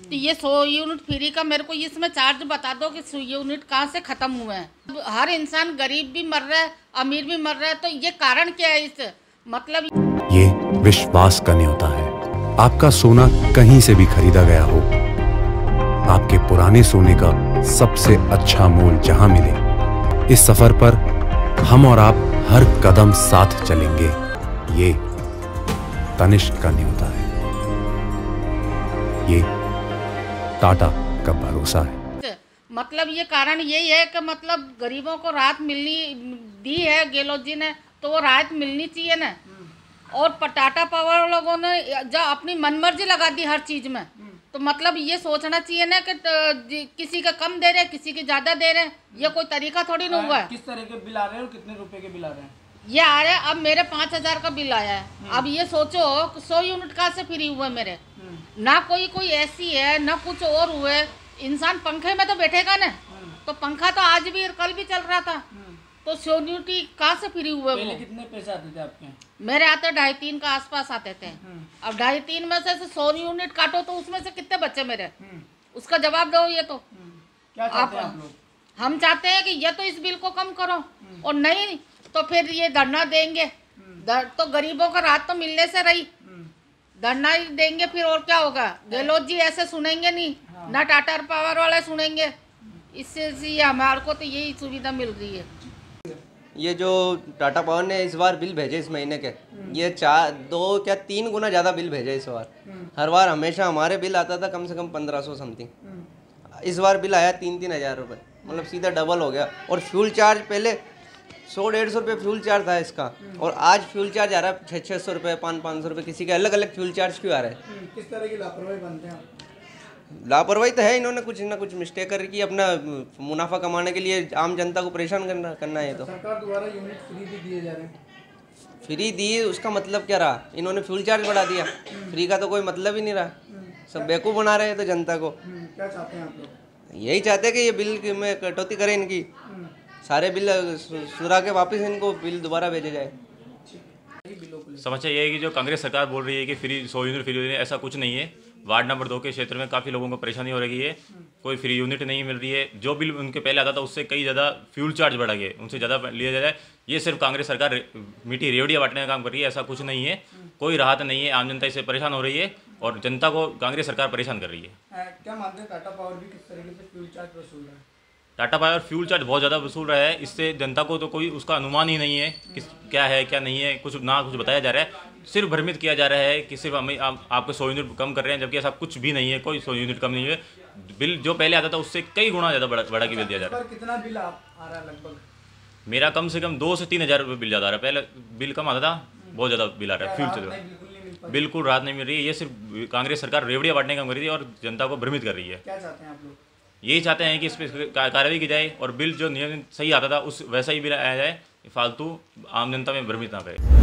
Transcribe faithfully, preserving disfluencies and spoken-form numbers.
तो ये सौ यूनिट फ्री का मेरे को इसमें चार्ज बता दो कि सौ यूनिट कहाँ से खत्म हुए हैं। हर इंसान गरीब भी मर रहा है, अमीर भी मर रहा है, तो ये कारण क्या है? इस मतलब ये विश्वास का न्योता है। आपका सोना कहीं से भी खरीदा गया हो, आपके पुराने सोने का सबसे अच्छा मोल जहां मिले, इस सफर पर हम और आप हर कदम साथ चलेंगे। ये तनिष्क का न्योता है, ये टाटा का भरोसा है। मतलब ये कारण यही है कि मतलब गरीबों को राहत मिलनी दी है गहलोत जी ने, तो वो राहत मिलनी चाहिए ना। और टाटा पावर लोगों ने जब अपनी मनमर्जी लगा दी हर चीज में, तो मतलब ये सोचना चाहिए ना कि किसी का कम दे रहे, किसी के ज्यादा दे रहे। ये कोई तरीका थोड़ी ना हुआ है। किस तरह के बिल आ रहे हैं और कितने रुपए के बिल आ रहे हैं? ये आ रहा है, अब मेरे पाँच हजार का बिल आया है। अब ये सोचो सौ यूनिट कहाँ से फ्री हुए मेरे, ना कोई कोई ऐसी है ना कुछ और हुए। इंसान पंखे में तो बैठेगा ना, तो पंखा तो आज भी कल भी चल रहा था, तो सौ यूनिट कहाँ से फ्री हुए? पहले कितने पैसे आते थे आपके? मेरे आते ढाई तीन का आसपास आते थे। अब ढाई तीन में से सौ यूनिट काटो तो उसमें से कितने बच्चे मेरे, उसका जवाब दो। ये तो क्या चाहते हैं आप लोग? हम चाहते हैं कि ये तो इस बिल को कम करो, और नहीं तो फिर ये धरना देंगे। तो गरीबों का राहत तो मिलने से रही, धरना ही देंगे फिर, और क्या होगा? गहलोत जी ऐसे सुनेंगे नहीं, ना टाटा पावर वाले सुनेंगे। इससे हमारे को तो यही सुविधा मिल रही है। ये जो टाटा पावर ने इस बार बिल भेजे इस महीने के, ये चार दो क्या तीन गुना ज़्यादा बिल भेजे इस बार। हर बार हमेशा हमारे बिल आता था कम से कम पंद्रह सौ समथिंग, इस बार बिल आया तीन तीन हज़ार रुपये, मतलब सीधा डबल हो गया। और फ्यूल चार्ज पहले सौ डेढ़ सौ रुपये फ्यूल चार्ज था इसका, और आज फ्यूल चार्ज आ रहा है छः छः सौ रुपये पाँच पाँच सौ रुपये। किसी के अलग अलग फ्यूल चार्ज क्यों आ रहे हैं? किस तरह की लापरवाही बनते हैं? लापरवाही तो है, इन्होंने कुछ ना कुछ मिस्टेक करके अपना मुनाफा कमाने के लिए आम जनता को परेशान करना करना है। तो सरकार द्वारा यूनिट फ्री भी दिए जा रहे हैं। फ्री दी, उसका मतलब क्या रहा? इन्होंने फ्यूल चार्ज बढ़ा दिया। फ्री का तो कोई मतलब ही नहीं रहा, सब बेवकूफ़ बना रहे हैं तो जनता को। क्या चाहते हैं आप लोग? यही चाहते हैं कि ये बिल में कटौती करें, इनकी सारे बिल सुरा के वापस इनको बिल दोबारा भेजे जाए। समस्या ये है कि जो कांग्रेस सरकार बोल रही है कि फ्री सौ यूनिट फ्री हो रही है, ऐसा कुछ नहीं है। वार्ड नंबर दो के क्षेत्र में काफ़ी लोगों को परेशानी हो रही है, कोई फ्री यूनिट नहीं मिल रही है। जो बिल उनके पहले आता था उससे कई ज़्यादा फ्यूल चार्ज बढ़ा गया, उनसे ज़्यादा लिया जा रहा है। ये सिर्फ कांग्रेस सरकार मीठी रेवड़ियाँ बांटने का काम कर रही है, ऐसा कुछ नहीं है। कोई राहत नहीं है, आम जनता इससे परेशान हो रही है और जनता को कांग्रेस सरकार परेशान कर रही है। क्या मानते हैं टाटा पावर भी किस तरीके से फ्यूल चार्ज वसूल रहा है? टाटा पावर फ्यूल चार्ज बहुत ज़्यादा वसूल रहा है, इससे जनता को तो कोई उसका अनुमान ही नहीं है कि क्या है क्या नहीं है, कुछ ना कुछ बताया जा रहा है। सिर्फ भ्रमित किया जा रहा है कि सिर्फ हमें आप, आपको सौ यूनिट कम कर रहे हैं, जबकि ऐसा कुछ भी नहीं है। कोई सौ यूनिट कम नहीं है। बिल जो पहले आता था उससे कई गुना ज़्यादा बढ़ा बढ़ा के बिल दिया जा रहा है। कितना बिल आ रहा है लगभग? मेरा कम से कम दो से तीन हज़ार रुपये बिल ज़्यादा आ रहा है। पहले बिल कम आता था, बहुत ज़्यादा बिल आ रहा है फ्यूल चार्ज। बिल्कुल राहत नहीं मिल रही है। ये सिर्फ कांग्रेस सरकार रेवड़ियाँ बांटने का काम कर रही है और जनता को भ्रमित कर रही है। क्या चाहते हैं आप लोग? यही चाहते हैं कि इस पर कार्रवाई की जाए और बिल जो नियम सही आता था उस वैसा ही बिल आया जाए, फालतू आम जनता में भ्रमित ना करे।